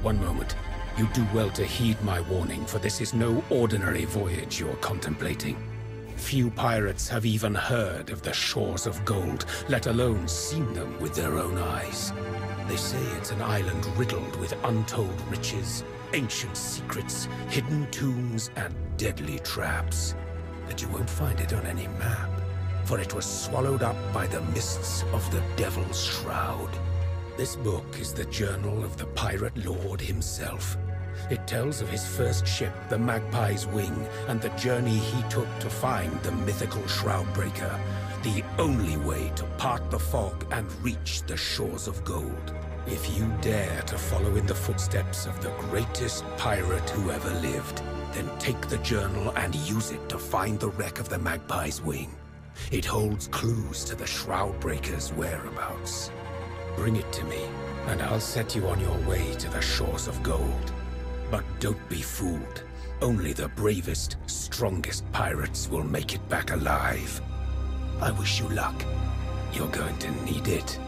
One moment. You do well to heed my warning, for this is no ordinary voyage you're contemplating. Few pirates have even heard of the shores of gold, let alone seen them with their own eyes. They say it's an island riddled with untold riches, ancient secrets, hidden tombs, and deadly traps. But you won't find it on any map, for it was swallowed up by the mists of the Devil's Shroud. This book is the journal of the pirate lord himself. It tells of his first ship, the Magpie's Wing, and the journey he took to find the mythical Shroudbreaker, the only way to part the fog and reach the shores of gold. If you dare to follow in the footsteps of the greatest pirate who ever lived, then take the journal and use it to find the wreck of the Magpie's Wing. It holds clues to the Shroudbreaker's whereabouts. Bring it to me, and I'll set you on your way to the shores of gold. But don't be fooled. Only the bravest, strongest pirates will make it back alive. I wish you luck. You're going to need it.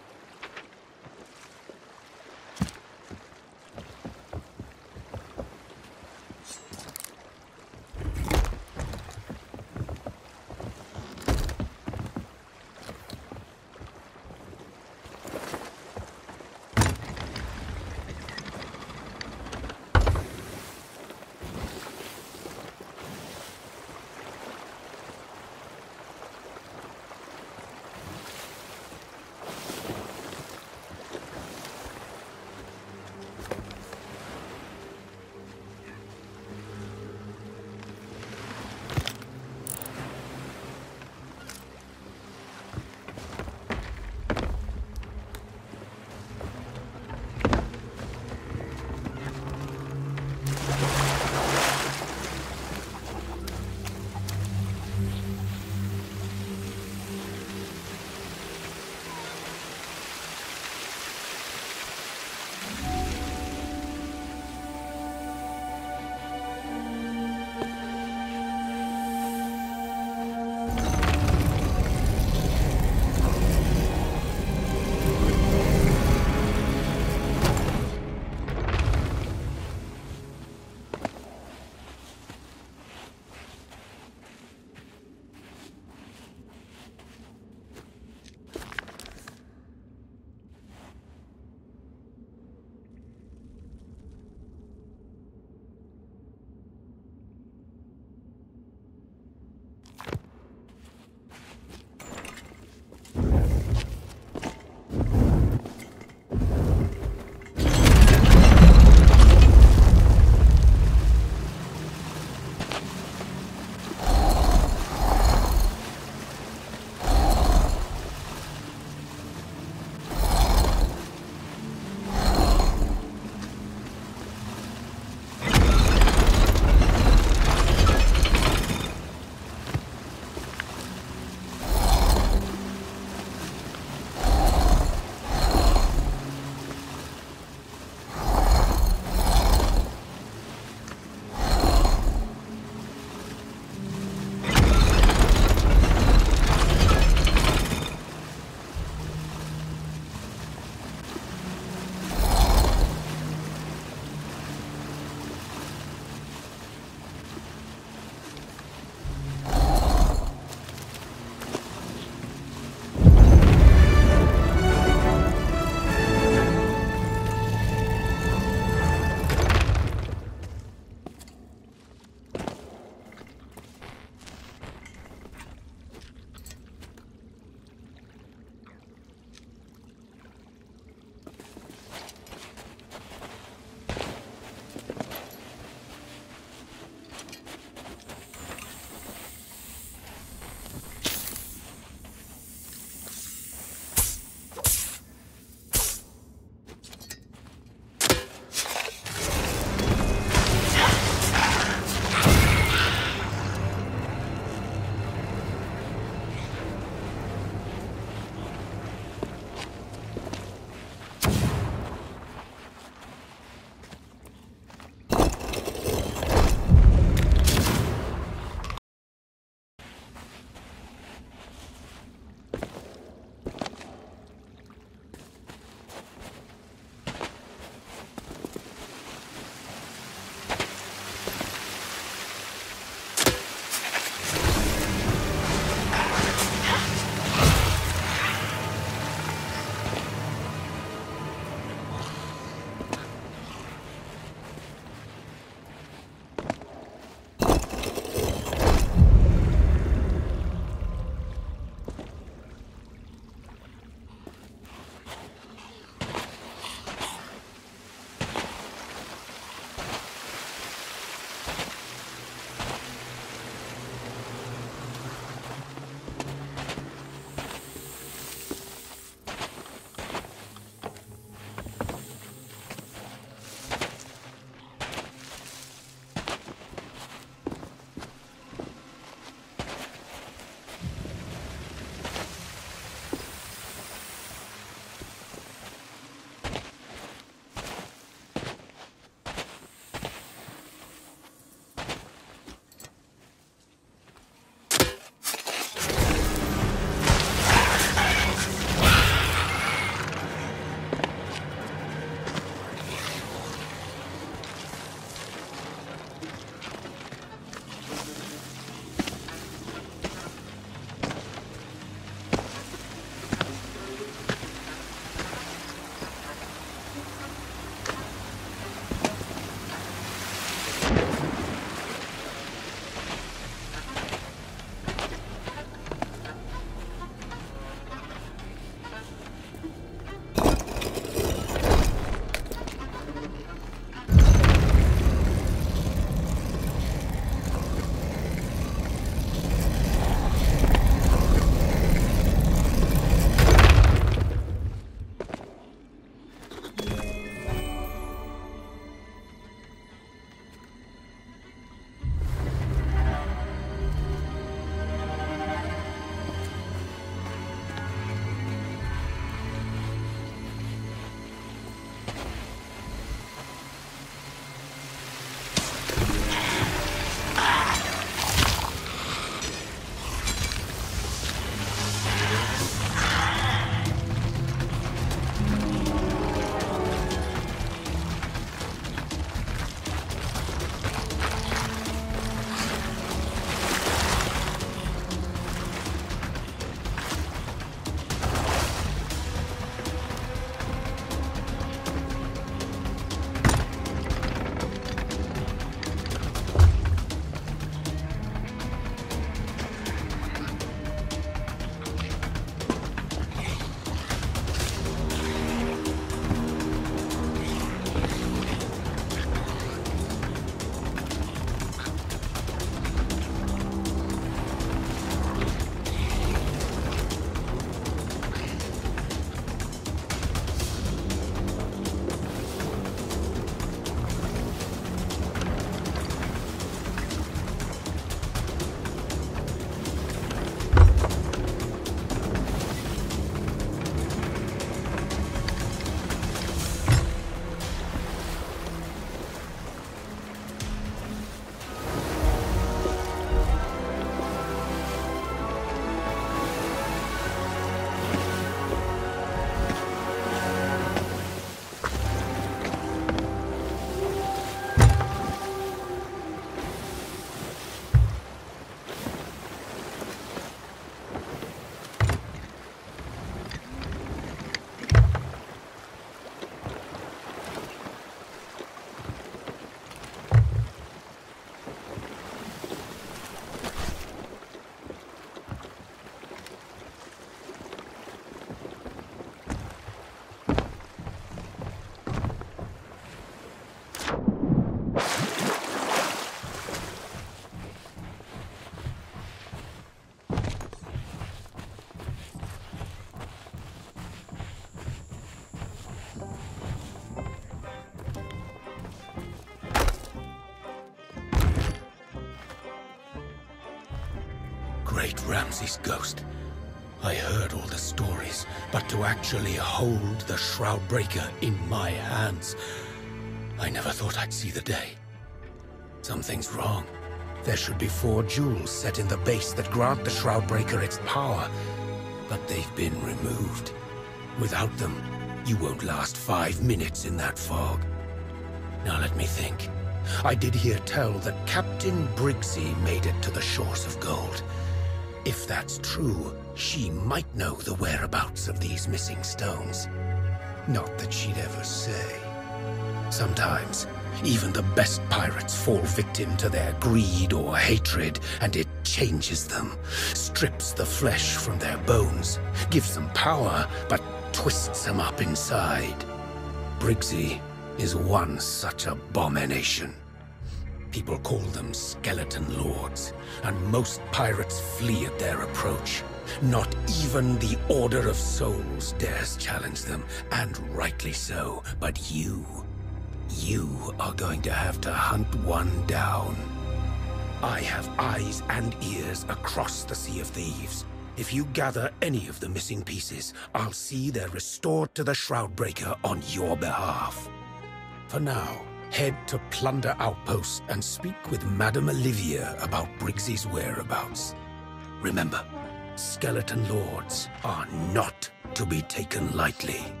great Ramses ghost. I heard all the stories, but to actually hold the Shroudbreaker in my hands, I never thought I'd see the day. Something's wrong. There should be 4 jewels set in the base that grant the Shroudbreaker its power, but they've been removed. Without them, you won't last 5 minutes in that fog. Now let me think. I did hear tell that Captain Briggsy made it to the shores of gold. If that's true, she might know the whereabouts of these missing stones. Not that she'd ever say. Sometimes, even the best pirates fall victim to their greed or hatred, and it changes them, strips the flesh from their bones, gives them power, but twists them up inside. Briggsy is one such abomination. People call them Skeleton Lords, and most pirates flee at their approach. Not even the Order of Souls dares challenge them, and rightly so. But you are going to have to hunt one down. I have eyes and ears across the Sea of Thieves. If you gather any of the missing pieces, I'll see they're restored to the Shroudbreaker on your behalf. For now, head to Plunder Outpost and speak with Madame Olivia about Briggsy's whereabouts. Remember, Skeleton Lords are not to be taken lightly.